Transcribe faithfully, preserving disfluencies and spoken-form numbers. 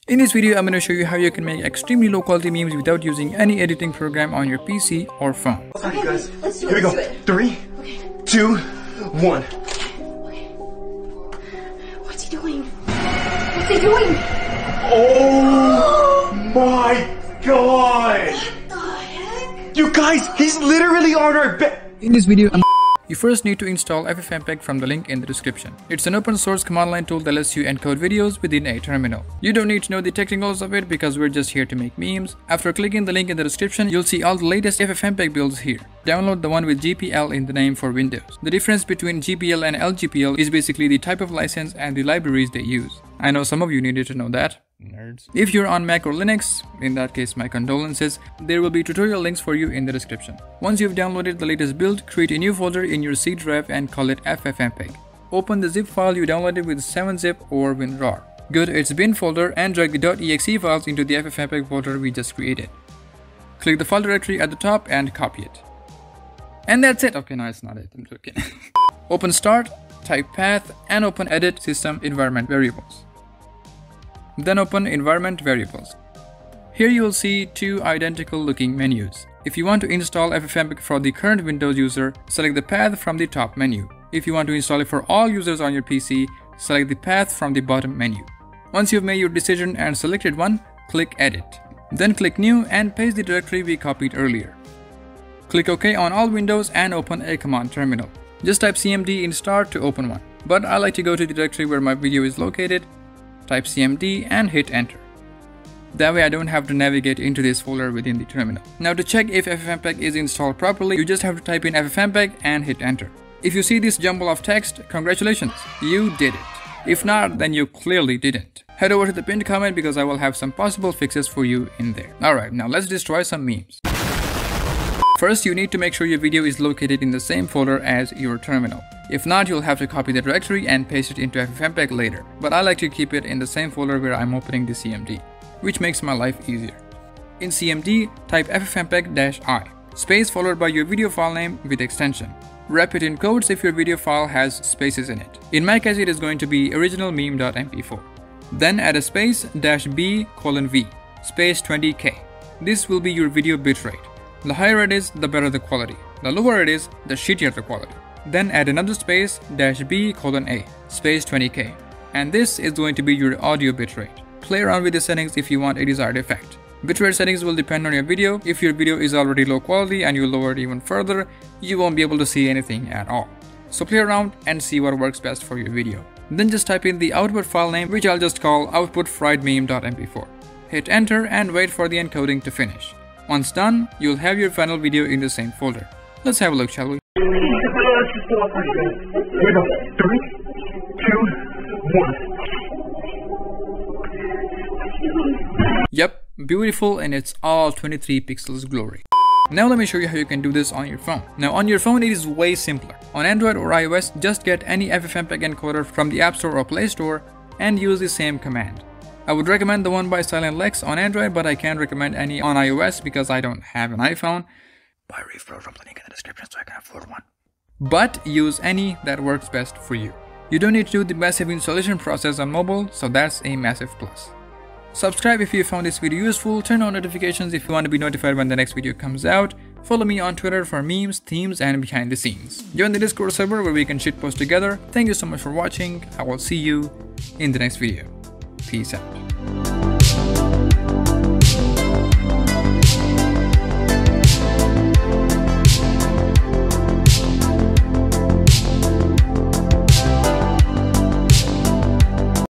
In this video, I'm going to show you how you can make extremely low quality memes without using any editing program on your P C or phone. Okay, okay, guys. Let's do Here it. we Let's go. do it. Three, Okay. two, one. Okay. What's he doing? What's he doing? Oh my god! What the heck? You guys, he's literally on our bed. In this video, I'm you first need to install F F M P E G from the link in the description. It's an open source command line tool that lets you encode videos within a terminal. You don't need to know the technicals of it because we're just here to make memes. After clicking the link in the description, you'll see all the latest F F M P E G builds here. Download the one with G P L in the name for Windows. The difference between G P L and L G P L is basically the type of license and the libraries they use. I know some of you needed to know that. Nerds. If you're on Mac or Linux, in that case my condolences, there will be tutorial links for you in the description. Once you've downloaded the latest build, create a new folder in your C drive and call it F F M P E G. Open the zip file you downloaded with seven zip or WinRAR. Go to its bin folder and drag the .exe files into the F F M P E G folder we just created. Click the file directory at the top and copy it. And that's it. Okay, no, it's not it. I'm joking. Open start, type path, and open edit system environment variables. Then open environment variables. Here you will see two identical looking menus. If you want to install F F M P E G for the current Windows user, select the path from the top menu. If you want to install it for all users on your P C, select the path from the bottom menu. Once you've made your decision and selected one, click edit. Then click new and paste the directory we copied earlier. Click OK on all windows and open a command terminal. Just type C M D in start to open one. But I like to go to the directory where my video is located. Type C M D and hit enter. That way I don't have to navigate into this folder within the terminal. Now to check if F F M P E G is installed properly, you just have to type in F F M P E G and hit enter. If you see this jumble of text, congratulations, you did it. If not, then you clearly didn't. Head over to the pinned comment because I will have some possible fixes for you in there. Alright, now let's destroy some memes. First, you need to make sure your video is located in the same folder as your terminal. If not, you'll have to copy the directory and paste it into F F M P E G later. But I like to keep it in the same folder where I'm opening the C M D, which makes my life easier. In C M D, type F F M P E G-I, space followed by your video file name with extension. Wrap it in quotes if your video file has spaces in it. In my case, it is going to be original meme dot M P four. Then add a space dash B colon V, space twenty K. This will be your video bitrate. The higher it is, the better the quality. The lower it is, the shittier the quality. Then add another space dash B colon A, space twenty K. And this is going to be your audio bitrate. Play around with the settings if you want a desired effect. Bitrate settings will depend on your video. If your video is already low quality and you lower it even further, you won't be able to see anything at all. So play around and see what works best for your video. Then just type in the output file name, which I'll just call output fried meme dot M P four. Hit enter and wait for the encoding to finish. Once done, you'll have your final video in the same folder. Let's have a look, shall we? Here we go. Three, two, one. Yep, beautiful in its all twenty-three pixels glory. Now let me show you how you can do this on your phone. Now on your phone it is way simpler. On Android or iOS, just get any F F M P E G encoder from the App Store or Play Store and use the same command. I would recommend the one by Silent Lex on Android, but I can't recommend any on iOS because I don't have an iPhone. Buy a refill from the link in the description so I can afford one. But use any that works best for you. You don't need to do the massive installation process on mobile, so that's a massive plus. Subscribe if you found this video useful, turn on notifications if you want to be notified when the next video comes out, follow me on Twitter for memes, themes, and behind the scenes. Join the Discord server where we can shitpost together. Thank you so much for watching, I will see you in the next video. Peace out.